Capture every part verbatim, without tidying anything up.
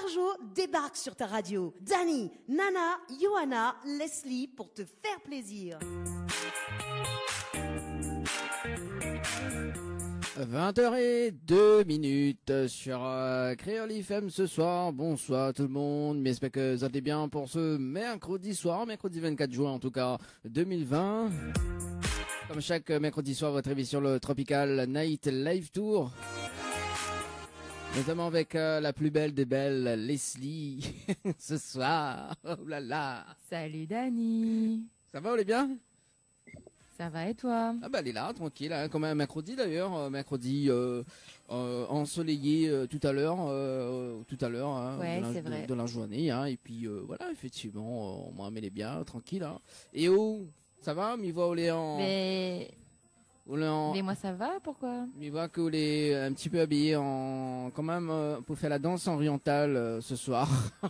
Marjo débarque sur ta radio. Dani, Nana, Johanna, Leslie pour te faire plaisir. vingt heures zéro deux minutes sur euh, Créole F M ce soir. Bonsoir tout le monde, mais j'espère que vous allez bien pour ce mercredi soir, mercredi vingt-quatre juin en tout cas deux mille vingt. Comme chaque mercredi soir, votre émission le Tropical Night Live Tour. Notamment avec euh, la plus belle des belles, Leslie, ce soir. Oh là là. Salut Dani. Ça va, on est bien? Ça va et toi? Ah bah elle est là, tranquille, hein, comme un mercredi d'ailleurs, euh, mercredi euh, euh, ensoleillé euh, tout à l'heure, euh, tout à l'heure, hein, ouais, de, la, c'est vrai. de, de la journée, hein, et puis euh, voilà, effectivement, euh, moi elle est bien, tranquille. Hein. Et oh, ça va, m'y voit, on est en... Mais... En... Mais moi ça va, pourquoi? Mais voilà que vous êtes un petit peu habillé en quand même euh, pour faire la danse orientale euh, ce soir.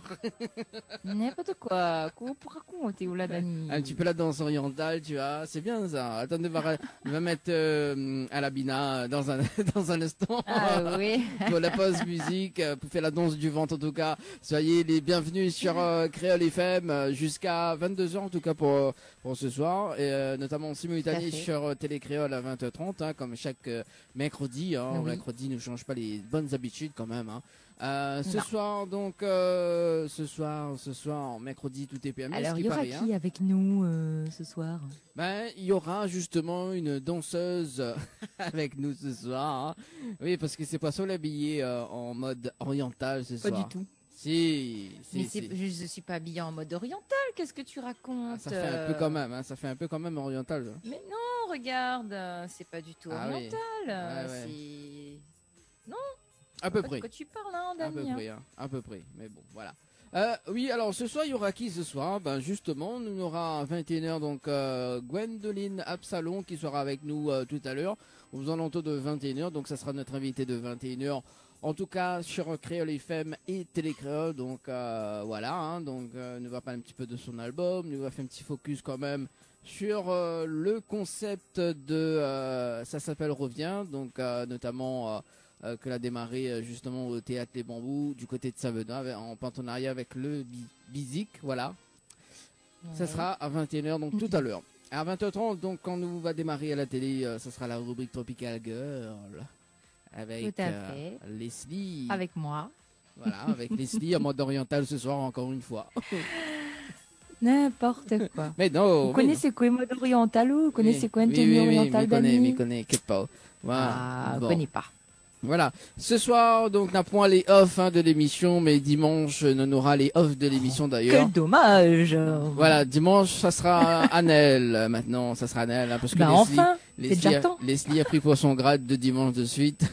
N'importe quoi. Quoi pour raconter où là, Dani? Un petit peu la danse orientale, tu vois, c'est bien ça. Attendez, on va, on va mettre euh, Alabina dans un dans un instant. Ah oui. Pour la pause musique, euh, pour faire la danse du ventre en tout cas. Soyez les bienvenus sur euh, Créole F M euh, jusqu'à vingt-deux heures en tout cas pour pour ce soir et euh, notamment en simultané sur euh, Télé Créole à vingt heures trente, hein, comme chaque euh, mercredi. Hein, oui. Mercredi ne change pas les bonnes habitudes quand même. Hein. Euh, ce non. soir donc, euh, ce soir, ce soir, mercredi tout est permis. Alors il y aura Paris, qui hein. avec nous euh, ce soir? Ben il y aura justement une danseuse avec nous ce soir. Hein. Oui, parce que c'est pas seul habillé euh, en mode oriental ce pas soir. Pas du tout. Si, si, mais si. je ne suis pas habillée en mode oriental, qu'est-ce que tu racontes? Ah, ça fait un peu quand même, hein, ça fait un peu quand même oriental. Là. Mais non, regarde, c'est pas du tout ah, oriental. Oui. Ouais, ouais. C'est... Non. À peu près. De quoi tu parles, hein, Dani? À peu près, hein, à peu près, mais bon, voilà. Euh, oui, alors ce soir, il y aura qui ce soir? Ben justement, nous aura à vingt et une heures donc euh, Gwendoline Absalon qui sera avec nous euh, tout à l'heure, aux alentours de vingt et une heures, donc ça sera notre invité de vingt et une heures. En tout cas sur Créole F M et Télé Créole, donc euh, voilà, hein, donc euh, nous va parler un petit peu de son album, nous va faire un petit focus quand même sur euh, le concept de, euh, ça s'appelle Revient, donc euh, notamment euh, euh, que l'a démarré euh, justement au Théâtre Les Bambous du côté de Savenin en partenariat avec le Bizik, voilà. Ouais. Ça sera à vingt et une heures, donc tout à l'heure. À vingt heures trente, donc quand nous va démarrer à la télé, euh, ça sera la rubrique Tropical Girl. Avec euh, Leslie. Avec moi. Voilà, avec Leslie en mode oriental ce soir, encore une fois. N'importe quoi. Mais non. Vous connaissez non. quoi mode oriental ou vous connaissez oui, quoi une oui, tenue oui, orientale, oui, Dani? Oui, je connais, je pas. Voilà. Ah, bon. je connais pas. Voilà. Ce soir, donc, n'a point les off hein, de l'émission, mais dimanche, on aura les off de l'émission d'ailleurs. Quel dommage. Voilà, dimanche, ça sera Annelle. Maintenant, ça sera Annelle, hein, parce que bah Leslie, enfin, Leslie, déjà a, temps. Leslie a pris pour son grade de dimanche de suite.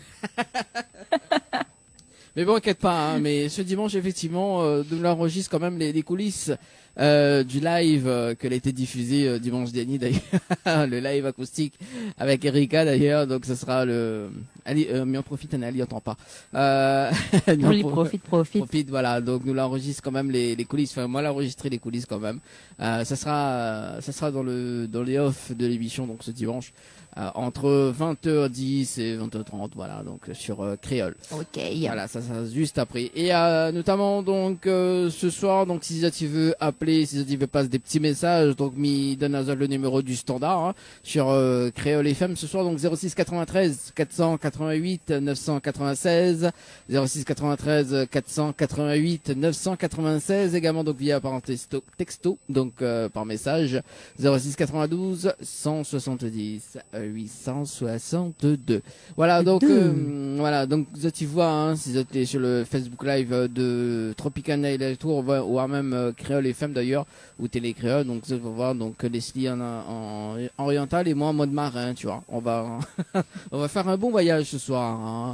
Mais bon, inquiète pas, hein, mais ce dimanche, effectivement, euh, nous l'enregistre quand même les, les coulisses euh, du live euh, que a été diffusé euh, dimanche dernier d'ailleurs, le live acoustique avec Erika d'ailleurs, donc ce sera le... Allez, euh, mais on profite, Anna, elle entend pas. Euh... on y profite, profite. Profite, voilà, donc nous l'enregistre quand même les, les coulisses, enfin moi l'enregistrer les coulisses quand même. Euh, ça sera, euh, ça sera dans le dans les off de l'émission, donc ce dimanche. Euh, entre vingt heures dix et vingt heures trente, voilà, donc sur euh, Créole. Ok. Voilà, ça sera juste après. Et euh, notamment donc euh, ce soir, donc si tu veux appeler, si tu veux passer des petits messages, donc mi donne le numéro du standard hein, sur euh, Créole F M ce soir, donc zéro six quatre-vingt-treize quatre cent quatre-vingt-huit neuf cent quatre-vingt-seize, zéro six quatre-vingt-treize quatre cent quatre-vingt-huit neuf cent quatre-vingt-seize, également donc via par texto, texto donc euh, par message zéro six quatre-vingt-douze cent soixante-dix huit cent soixante-deux. Voilà, donc euh, voilà, donc vous êtes vois hein, si vous êtes sur le Facebook Live de Tropical Night Live Tour ou même euh, Créole F M d'ailleurs ou Télé Créole, donc vous allez voir donc Leslie en, en, en oriental et moi en mode marin, tu vois. On va on va faire un bon voyage ce soir. Hein.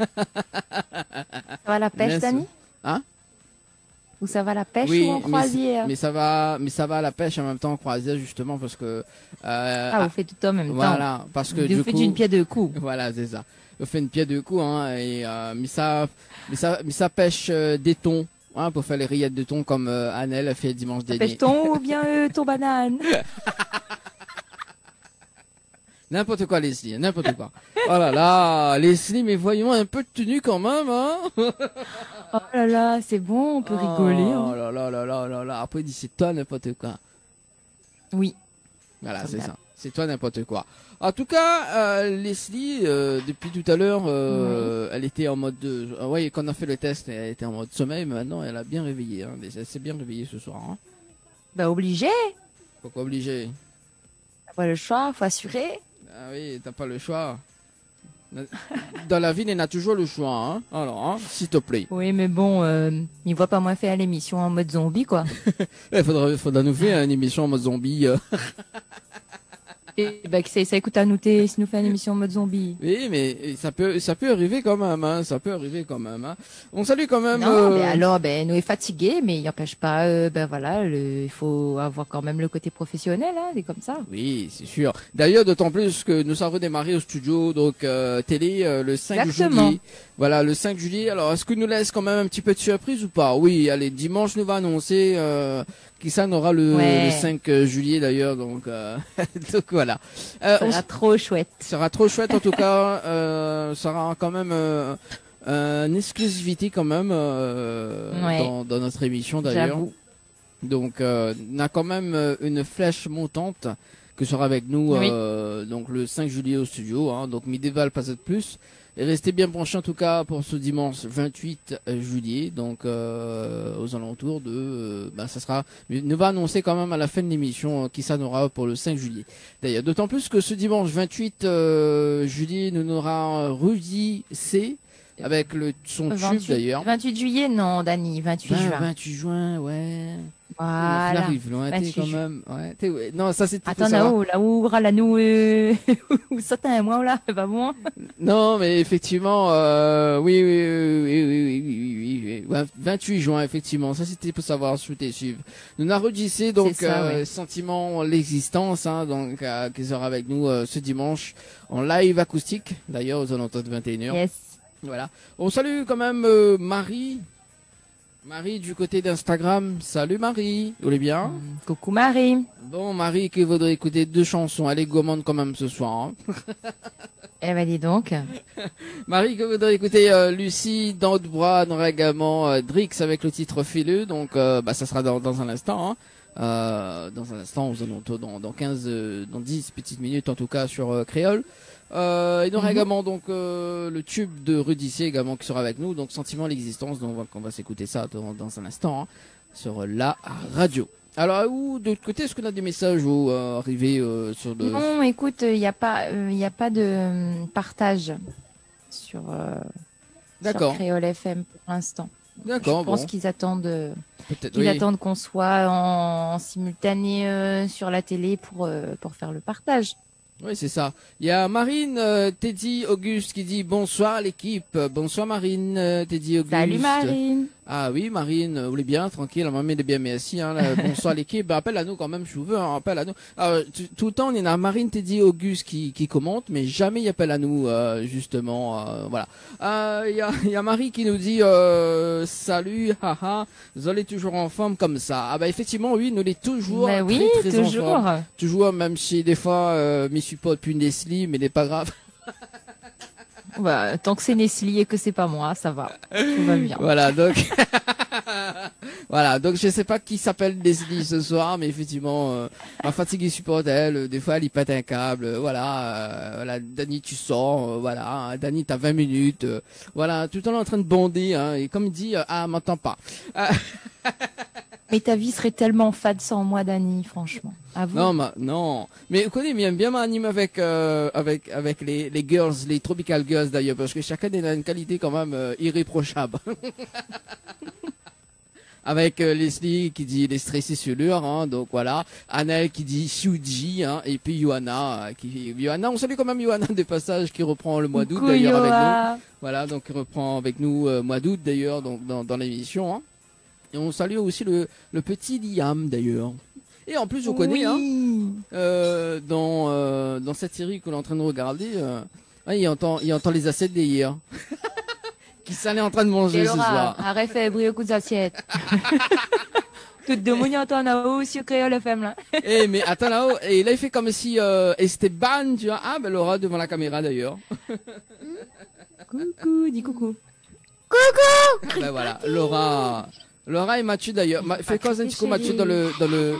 Ça va la pêche, Dani? Hein? Ou ça va la pêche oui, ou en croisière? Mais, mais ça va, mais ça va à la pêche en même temps en croisière justement parce que. Euh, ah, vous faites tout en même voilà, temps. Voilà, parce que vous du faites coup. d'une pierre deux coups. Voilà, c'est ça. On fait une pierre deux coups, hein, et euh, mais ça, mais ça, mais ça pêche euh, des thons, hein, pour faire les rillettes de thon comme euh, Annelle a fait dimanche dernier. Pêche thon ou bien euh, thon banane? N'importe quoi, Leslie, n'importe quoi. Oh là là, Leslie, mais voyons un peu de tenue quand même, hein. Oh là là, c'est bon, on peut rigoler. Oh Hein. là là là là là là. Après, il dit c'est toi n'importe quoi. Oui. Voilà, Comme c'est d'hab. ça. C'est toi n'importe quoi. En tout cas, euh, Leslie, euh, depuis tout à l'heure, euh, elle était en mode... De... ah ouais, quand on a fait le test, elle était en mode sommeil, mais maintenant, elle a bien réveillé. Hein. Elle s'est bien réveillée ce soir. Hein. Bah obligé. Pourquoi obligé? T'as pas le choix, faut assurer. Ah oui, t'as pas le choix. Dans la vie, il y en a toujours le choix. Hein. Alors, hein, s'il te plaît. Oui, mais bon, euh, il voit pas moins faire l'émission en mode zombie, quoi. Il faudra, faudra nous faire une émission en mode zombie. euh. Et bah, que ça, ça écoute à nous, t'es- si nous fait une émission en mode zombie. Oui, mais ça peut, ça peut arriver quand même. Hein. Ça peut arriver quand même. Hein. On salue quand même... Non, euh, mais alors, ben, nous est fatigué, mais il n'empêche pas, euh, ben voilà, le- il faut avoir quand même le côté professionnel, hein, c'est comme ça. Oui, c'est sûr. D'ailleurs, d'autant plus que nous avons démarré au studio, donc euh, télé, euh, le cinq Exactement. juillet. Voilà, le cinq juillet. Alors, est-ce que nous laisse quand même un petit peu de surprise ou pas? Oui, allez, dimanche, nous va annoncer euh, qui ça aura le, Ouais. le cinq juillet d'ailleurs. Donc, euh, donc voilà. Euh, Ça on sera trop chouette. Ça sera trop chouette en tout cas. Euh, ça sera quand même euh, une exclusivité quand même euh, Ouais. dans, dans notre émission d'ailleurs. J'avoue. Donc, euh, on a quand même euh, une flèche montante que sera avec nous Oui. euh, donc le cinq juillet au studio. Hein, donc, Midéval pas de plus. Et restez bien branchés en tout cas pour ce dimanche vingt-huit juillet. Donc, euh, aux alentours de... Euh, bah, ça sera... Nous va annoncer quand même à la fin de l'émission euh, qui ça aura pour le cinq juillet. D'ailleurs, d'autant plus que ce dimanche vingt-huit euh, juillet, nous aura Rudy C. Avec le, son tube vingt-huit d'ailleurs. vingt-huit juillet, non, Dani, vingt-huit Ah, juin. vingt-huit juin, ouais. On Voilà. arrive loin, t'es vingt-huit quand juin. même. Ouais, t'es- ouais. Non, ça c'était. Attends, ça va. là-haut, là où là nous, euh, où ça t'as un mois là, pas bon. Non, mais effectivement, euh, oui, oui, oui, oui, oui, oui, oui, oui, oui. Ouais, vingt-huit juin, effectivement. Ça c'était pour savoir si t'es suivre. Nous avons redissé donc C'est ça, euh, ouais. sentiment l'existence, hein, donc euh, qui sera avec nous euh, ce dimanche en live acoustique. D'ailleurs aux alentours de vingt et une heures. Yes. Voilà. On salue quand même euh, Marie. Marie du côté d'Instagram. Salut Marie. Vous allez bien? Hum, Coucou Marie. Bon, Marie qui voudrait écouter deux chansons. Elle est gourmande quand même ce soir. Hein. Eh ben dis donc. Marie qui voudrait écouter euh, Lucie, dans de bras, on aura également euh, Drix avec le titre Fileux. Donc, euh, bah, ça sera dans, dans un instant. Hein. Euh, dans un instant, aux alentours, dans, dans quinze, euh, dans dix petites minutes en tout cas sur euh, Créole. Euh, il y aura Mhm. également donc euh, le tube de Rudissier également qui sera avec nous. Donc, Sentiment l'existence. Donc, on va, on va s'écouter ça dans, dans un instant hein, sur la radio. Alors, où de l'autre côté, est-ce qu'on a des messages ou euh, arrivés euh, sur le... Non, écoute, il n'y a pas, il y a pas de euh, partage sur, euh, D'accord, sur Créole F M pour l'instant. d'accord, Je pense bon. qu'ils attendent, euh, Peut-être, qu'ils oui. attendent qu'on soit en, en simultané euh, sur la télé pour, euh, pour faire le partage. Oui, c'est ça. Il y a Marine, euh, Teddy, Auguste qui dit bonsoir l'équipe. Bonsoir Marine, euh, Teddy, Auguste. Salut Marine. Ah oui, Marine, euh, vous allez bien, tranquille, maman est bien, merci. Hein, là, bonsoir l'équipe. Ben, appelle à nous quand même, je vous veux, hein, appelle à nous. Alors, tu- tout le temps, il y en a Marine, Teddy, Auguste qui, qui commentent, mais jamais il appelle à nous, euh, justement. Euh, voilà. Euh, Il y, a, il y a Marie qui nous dit euh, salut, haha, vous allez toujours en forme comme ça. Ah bah effectivement, oui, nous l'est toujours. Ben oui, très, très en toujours. forme. Toujours, même si des fois, euh, m'y suis pas depuis Nestlé, mais n'est pas grave. Bah, tant que c'est Nestlé et que c'est pas moi, ça va. Tout va bien. Voilà, donc voilà, donc je sais pas qui s'appelle Leslie ce soir, mais effectivement, euh, ma fatigue supporte elle. euh, Des fois, elle y pète un câble. euh, voilà, euh, voilà, Dani, tu sors. euh, voilà, hein, Dani, t'as vingt minutes. euh, voilà, tout le temps en train de bonder. Hein, et comme il dit, euh, ah, m'entends pas. Ah, Mais ta vie serait tellement fade sans moi, Dani, franchement. Avoue. non, ma, non. Mais vous connaissez, bien, bien m'anime avec euh, avec avec les les girls, les tropical girls d'ailleurs, parce que chacun a une qualité quand même euh, irréprochable. Avec euh, Leslie qui dit les stressés sur l'heure, hein, donc voilà. Annelle qui dit Shuji, hein, et puis Johanna euh, qui Johanna, on salue quand même Johanna de passage qui reprend le mois d'août Coucou, d'ailleurs avec nous. Yoa. Voilà, donc il reprend avec nous euh, mois d'août d'ailleurs donc dans, dans l'émission. Hein. Et on salue aussi le le petit Liam d'ailleurs. Et en plus, vous connaissez, hein, Oui. euh, dans euh, dans cette série que l'on est en train de regarder, euh, ouais, il entend il entend les assiettes d'hier. Qui s'en est en train de manger Et ce Laura, soir. arrête fait briller au coup d'assiette. Toute de mounion en haut sur Créole F M là. Eh mais attends là-haut, et là il fait comme si euh, Esteban, tu vois, ah ben Laura devant la caméra d'ailleurs. Coucou, dis coucou. Coucou. Ben voilà, Laura, Laura et Mathieu d'ailleurs. Ma... Fais cause un petit coup Mathieu dans le dans le.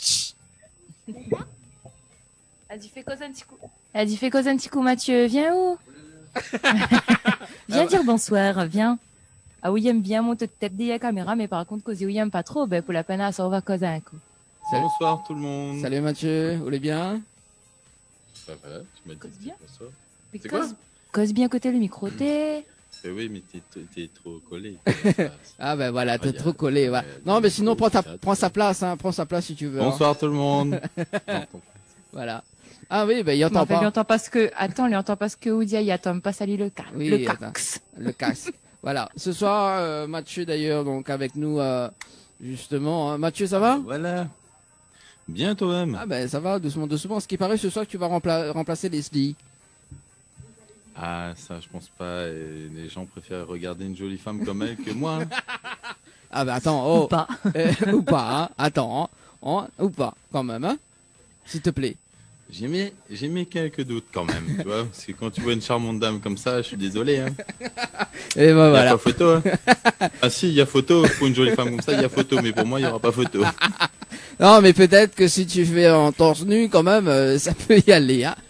Elle a dit fais cause un petit coup. Elle a dit fais cause un petit coup Mathieu, viens où? Viens dire bonsoir, viens. Ah oui, aime bien monter tête de la caméra, mais par contre, cause oui, aime pas trop, ben pour la peine, ça on va causer un coup. Salut. Bonsoir tout le monde. Salut Mathieu, vous allez bien? Bah voilà, tu m'as dit Cause bien. bonsoir. Mais C'est quoi? cause, cause bien côté le micro, t'es. Eh oui, mais t'es, t'es trop collé. Ah ben voilà, t'es Ah, y a- trop collé. Ouais. ouais, Non, mais sinon, prends, ta... chat. prends sa place, hein. Prends sa place si tu veux. hein. Bonsoir tout le monde. Non, Voilà. Ah oui, ben il Bon, entend enfin, lui pas. entend pas ce que. Attends, lui entend pas ce que Oudia, il attend pas salut le ca. Oui, le attends. cax. Le casque. Voilà. Ce soir, euh, Mathieu d'ailleurs, donc avec nous, euh, justement. hein. Mathieu, ça va? Voilà. Bien toi-même. Ah ben ça va, doucement, doucement. Ce qui paraît ce soir que tu vas rempla- remplacer Leslie. Ah, ça, je pense pas. Et les gens préfèrent regarder une jolie femme comme elle que moi. hein. Ah ben attends, oh. Ou pas. Euh, ou pas, hein. Attends, hein. Hein, ou pas, quand même, hein. S'il te plaît. J'ai mis, j'ai mis quelques doutes quand même, tu vois. Parce que quand tu vois une charmante dame comme ça, je suis désolé. Hein. Et ben Il y a voilà. pas photo. Hein. Ah si, il y a photo. Pour une jolie femme comme ça, il y a photo. Mais pour moi, il y aura pas photo. Non, mais peut-être que si tu fais en torse nu, quand même, euh, ça peut y aller, hein.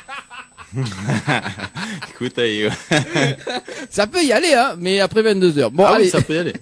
Écoute, allez, Ça peut y aller, hein, mais après vingt-deux heures. Bon, ah allez, oui, ça peut y aller.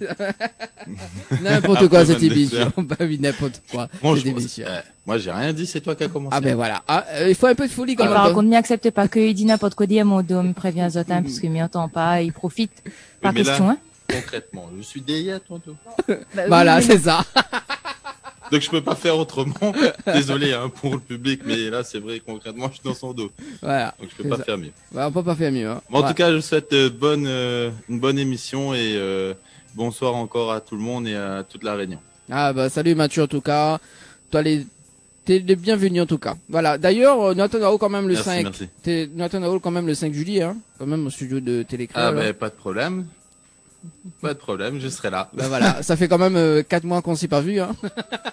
n'importe quoi Après cette vingt-deux émission. heures. Bah oui, n'importe quoi cette Franchement, émission. euh, moi, j'ai rien dit. C'est toi qui as commencé. Ah ben voilà. Ah, euh, il faut un peu de folie Et quand même. par contre, n'accepte pas qu'il dit n'importe quoi, dit à mon dos, me prévient Zotin, parce qu'il m'y entend pas, il profite. Pas mais là- question, hein. Concrètement, je suis derrière toi. toi. Bah Voilà, oui, c'est ça. Donc je peux pas faire autrement. Désolé hein, pour le public, mais là c'est vrai concrètement je suis dans son dos. Voilà. Donc je peux C'est pas ça. faire mieux. Ouais, on peut pas faire mieux. Hein. Bon, en Ouais. tout cas, je vous souhaite euh, bonne, euh, une bonne émission et euh, bonsoir encore à tout le monde et à toute la Réunion. Ah bah salut Mathieu en tout cas. Toi les t'es le bienvenu en tout cas. Voilà. D'ailleurs, euh, Nathan Hall quand même le Merci, cinq. merci. T'es Nathan Hall quand même le cinq juillet, hein. Quand même au studio de Télécréole. Ah hein. ben pas de problème. Pas de problème, je serai là. Bah voilà, ça fait quand même euh, quatre mois qu'on s'est pas vu, hein.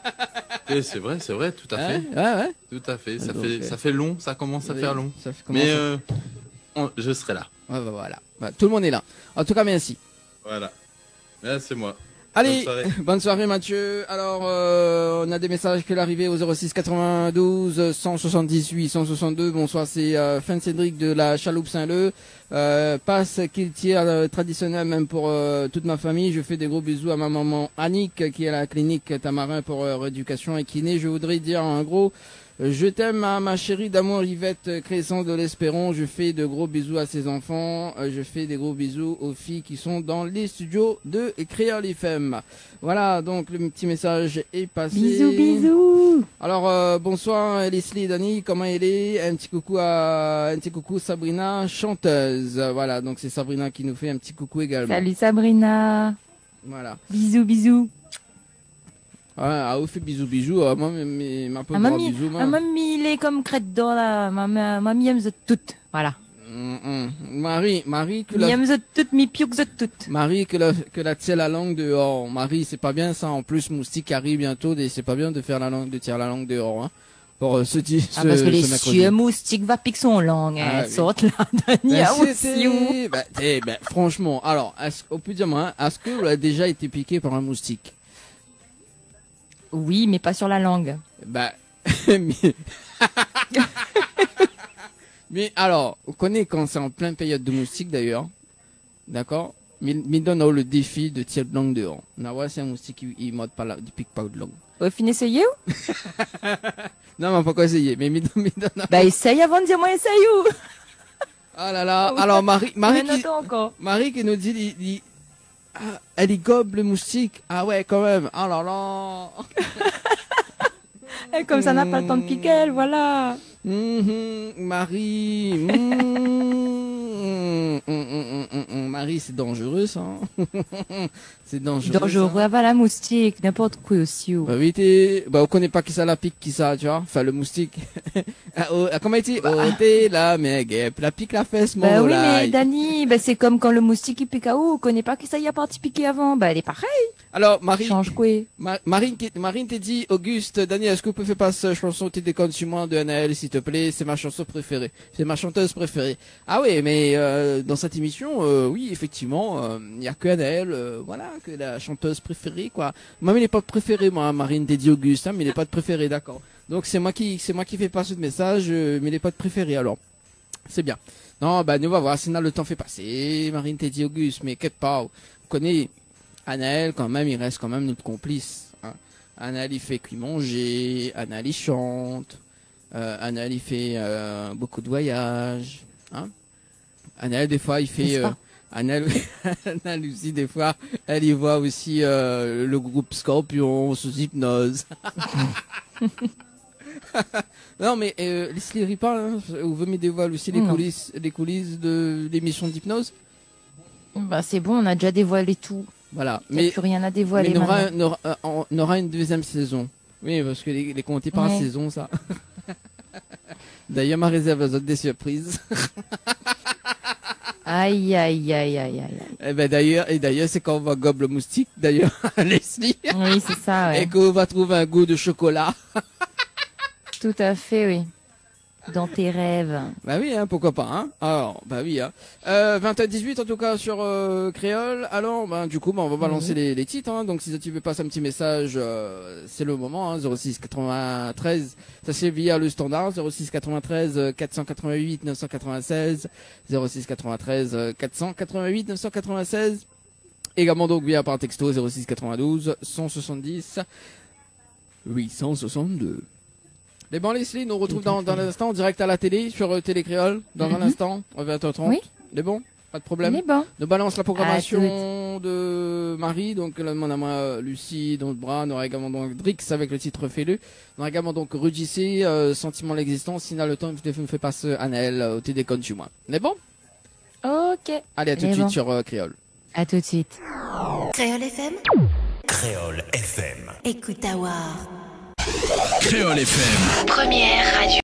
Et c'est vrai, c'est vrai, tout à Ouais, fait. ouais, ouais. Tout à fait. Ça Donc, fait, euh, ça fait long, ça commence à Oui, faire long. Ça fait comment Mais ça- euh, on- je serai là. Ouais, bah voilà. Bah, tout le monde est là. En tout cas, merci. Voilà. Là, c'est moi. Allez, Bonne soirée. bonne soirée Mathieu. Alors, euh, on a des messages qui sont arrivés au zéro six quatre-vingt-douze cent soixante-dix-huit cent soixante-deux. Bonsoir, c'est euh, Fin Cédric de la Chaloupe Saint-Leu. Euh, passe qu'il tire euh, traditionnel même pour euh, toute ma famille. Je fais des gros bisous à ma maman Annick qui est à la clinique Tamarin pour euh, rééducation et kiné. Je voudrais dire en gros, euh, je t'aime à ma chérie d'amour Yvette Crescent de l'Espéron. Je fais de gros bisous à ses enfants. Euh, je fais des gros bisous aux filles qui sont dans les studios de Créole F M. Voilà, donc le petit message est passé. Bisous, bisous. Alors euh, bonsoir Leslie et Dani, comment elle est? Un petit coucou à un petit coucou Sabrina, chanteuse. Voilà, donc c'est Sabrina qui nous fait un petit coucou également. Salut Sabrina. Voilà. Bisous, bisous. Ouais, ah, vous fait bisous bisous. Ah, moi, mais, mais, ma peu Ah, gros mamie, bisous. moi. ah, mamie, il est comme crête d'or là. Mamie, mamie aime ze toutes. Voilà. Mm, mm. Marie, Marie que Mi la aime ze toutes, mi piou ze toutes. Marie que la que la tire la langue dehors. Marie, c'est pas bien ça. En plus, moustique arrive bientôt. Et c'est pas bien de faire la langue, de tirer la langue dehors. Hein, pour euh, ce, di- Ah, ce, parce que les ce mercredi. cieux moustiques va piquer son langue. Ah, Hein. oui. Sorte là, Dani, Ben, ah, c'était- aussi. ben, eh, ben, franchement, alors, est-ce, on peut dire moi, hein, est-ce que vous avez déjà été piqué par un moustique? Oui, mais pas sur la langue. Bah, mais... mais alors, on connaît quand c'est en pleine période de moustique d'ailleurs, d'accord? Mais mais donne le défi de tirer de langue dehors. Na ouais, c'est un moustique qui il morde pas la, il pique pas de langue. Au fin, essayez ou? Non, mais on peut pas essayer. Mais mais donne, mais donne- Bah, essaye avant de dire moi essaye ou? Ah là là. Ah oui. Alors Marie, Marie Ouais, qui, attends encore. Marie qui nous dit, il- il- ah, elle y gobe le moustique. Ah ouais, quand même. Ah là là. Et comme ça n'a pas le temps de piquer, elle, voilà. Mhm, Marie. mhm, mhm, mhm, mhm, mhm. Marie, c'est dangereux, ça. hein. C'est dangereux. Dangereux, ça. voilà, moustique, n'importe quoi aussi. ou. Bah oui, t'es... Bah, on connaît pas qui ça la pique, qui ça, tu vois. Enfin, le moustique. Ah, oh, ah, comment il dit? Oh, t'es la guêpe, la pique la fesse, mon Bah oui, volaille. mais Dani, bah c'est comme quand le moustique il pique à où, on connaît pas qui ça y a parti piquer avant, bah elle est pareille. Alors, Marie, Change quoi? Ma- Marine, qui- Marine t'a dit, Auguste, Daniel, est-ce que vous pouvez faire passer la chanson T'es déconnes sur moi de Anaël, s'il te plaît? C'est ma chanson préférée. C'est ma chanteuse préférée. Ah oui, mais euh, dans cette émission, euh, oui, effectivement, il n'y a que Anaël, euh, voilà, que la chanteuse préférée, quoi. Moi, mais il n'est pas de préféré, moi, Marine t'a dit Auguste, hein, mais il n'est pas de préféré, d'accord. Donc c'est moi qui, c'est moi qui fais passer ce message, euh, mais il n'est pas de préféré, alors. C'est bien. Non, bah, nous va voir, sinon le temps fait passer. Marine t'a dit Auguste, mais qu'est-ce pas, vous connaissez Anaël, quand même, il reste quand même notre complice. Hein. Anaël, il fait cuit manger. Anaël, il chante. Euh, Anaël, il fait euh, beaucoup de voyages. Hein. Anaël, des fois, il fait... Euh, Anaël, Anaël aussi, des fois, elle y voit aussi euh, le groupe Scorpion sous hypnose. Non, mais euh, Leslie rit pas, hein. Vous me dévoile aussi les Non. coulisses, les coulisses de l'émission d'hypnose. Bah, c'est bon, on a déjà dévoilé tout. Voilà. Il n'y a Mais... plus rien à dévoiler Mais on aura, maintenant. on aura- euh, on aura une deuxième saison. Oui, parce que les, les compter par Ouais. saison, ça. D'ailleurs, ma réserve aux autres des surprises. Aïe, aïe, aïe, aïe, aïe. aïe. Et ben d'ailleurs, et d'ailleurs, c'est quand on va gobe le moustique, d'ailleurs, Leslie, Oui, c'est ça, et ouais. qu'on va trouver un goût de chocolat. Tout à fait, oui. Dans tes rêves. Bah oui, hein, pourquoi pas, hein. Alors, bah oui, hein. Euh, vingt à dix-huit, en tout cas, sur euh, Créole. Alors, ben, du coup, bah, on va balancer Oui. les, les titres, hein. Donc, si tu veux passer un petit message, euh, c'est le moment, hein. zéro six quatre-vingt-treize, ça c'est via le standard, zéro six quatre-vingt-treize, quatre cent quatre-vingt-huit, neuf cent quatre-vingt-seize, zéro six quatre-vingt-treize, quatre cent quatre-vingt-huit, neuf cent quatre-vingt-seize. Également, donc, via par texto, zéro six quatre-vingt-douze, cent soixante-dix, huit cent soixante-deux. Les bons Leslie, nous retrouvons dans, dans l'instant en direct à la télé, sur euh, Télé Créole, dans un Mhm. instant, à vingt heures trente. Oui. Les bons? Pas de Il problème. est bon. Nous balance la programmation de Marie, donc là, mon amie euh, Lucie, donc Bras, on aura également donc Drix avec le titre Fais-le. On aura également donc Rudy C, euh, Sentiment de l'existence, sinon le temps, il me fait passer Anaël, euh, au T D Con chez moi. Les bons? Ok. Allez, à tout de Les suite bons. sur euh, Créole. À tout de suite. Créole F M, Créole F M. écoute Awar. Créole F M. Première radio.